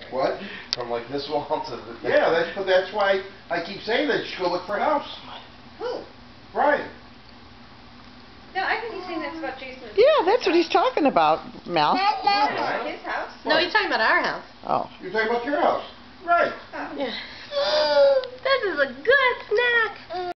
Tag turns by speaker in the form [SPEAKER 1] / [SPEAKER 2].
[SPEAKER 1] What?
[SPEAKER 2] From like this wall to the...
[SPEAKER 1] Yeah, that's why I keep saying that you should go look for a house.
[SPEAKER 3] Who?
[SPEAKER 1] Brian.
[SPEAKER 3] No, I think he's saying that's about Jason's.
[SPEAKER 4] Yeah, that's what he's talking about, Mal.
[SPEAKER 3] His house?
[SPEAKER 5] No, he's talking about our house.
[SPEAKER 4] Oh.
[SPEAKER 1] You're talking about your house.